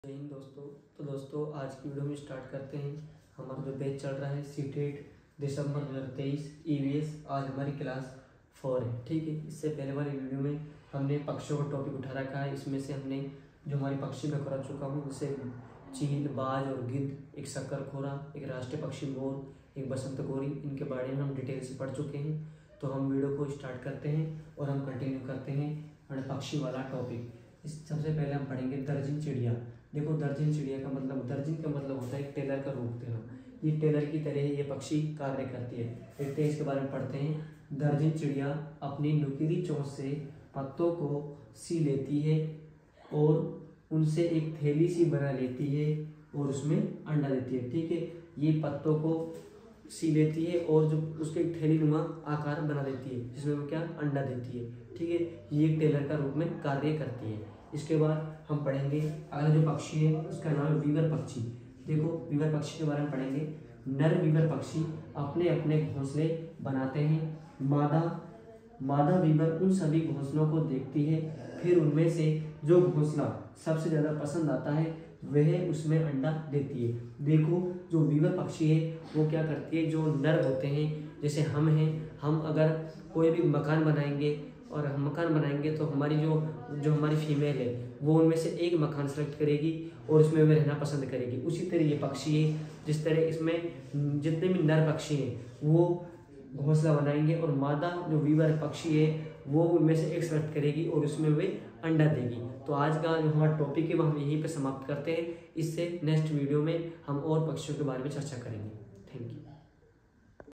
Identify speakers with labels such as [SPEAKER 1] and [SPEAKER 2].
[SPEAKER 1] जय हिंद दोस्तों। तो दोस्तों आज की वीडियो में स्टार्ट करते हैं। हमारा जो बैच चल रहा है सीटेट दिसंबर 2023 ईवीएस। आज हमारी क्लास 4 है, ठीक है। इससे पहले वाली वीडियो में हमने पक्षियों का टॉपिक उठा रखा है। इसमें से हमने जो हमारी पक्षी मैं करा चुका हूँ, जैसे चील, बाज और गिद्ध, एक शक्करखोरा, एक राष्ट्रीय पक्षी मोर, एक बसंत गोरी, इनके बारे में हम डिटेल से पढ़ चुके हैं। तो हम वीडियो को स्टार्ट करते हैं और हम कंटिन्यू करते हैं हमारे पक्षी वाला टॉपिक। इस सबसे पहले हम पढ़ेंगे दर्जन चिड़िया। देखो दर्जन चिड़िया का मतलब, दर्जन का मतलब होता है एक टेलर का रूप देना। ये टेलर की तरह ये पक्षी कार्य करती है। देखते हैं इसके बारे में पढ़ते हैं। दर्जन चिड़िया अपनी नुकीली चोंच से पत्तों को सी लेती है और उनसे एक थैली सी बना लेती है और उसमें अंडा देती है, ठीक है। ये पत्तों को सी लेती है और जो उसके थैली नुमा आकार बना देती है, जिसमें वो क्या अंडा देती है, ठीक है। ये टेलर का रूप में कार्य करती है। इसके बाद हम पढ़ेंगे अगला जो पक्षी है उसका नाम है वीवर पक्षी। देखो वीवर पक्षी के बारे में पढ़ेंगे। नर वीवर पक्षी अपने अपने घोंसले बनाते हैं। मादा वीवर उन सभी घोंसलों को देखती है, फिर उनमें से जो घोंसला सबसे ज़्यादा पसंद आता है वह उसमें अंडा देती है। देखो जो वीवर पक्षी है वो क्या करती है, जो नर होते हैं जैसे हम हैं, हम अगर कोई भी मकान बनाएंगे और हम मकान बनाएंगे तो हमारी जो हमारी फीमेल है वो उनमें से एक मकान सेलेक्ट करेगी और उसमें वह रहना पसंद करेगी। उसी तरह ये पक्षी है, जिस तरह इसमें जितने भी नर पक्षी हैं वो घोंसला बनाएंगे और मादा जो वीवर पक्षी है वो उनमें से एक सेलेक्ट करेगी और उसमें वे अंडा देगी। तो आज का जो हमारा टॉपिक है वो हम यहीं पे समाप्त करते हैं। इससे नेक्स्ट वीडियो में हम और पक्षियों के बारे में चर्चा करेंगे। Thank you.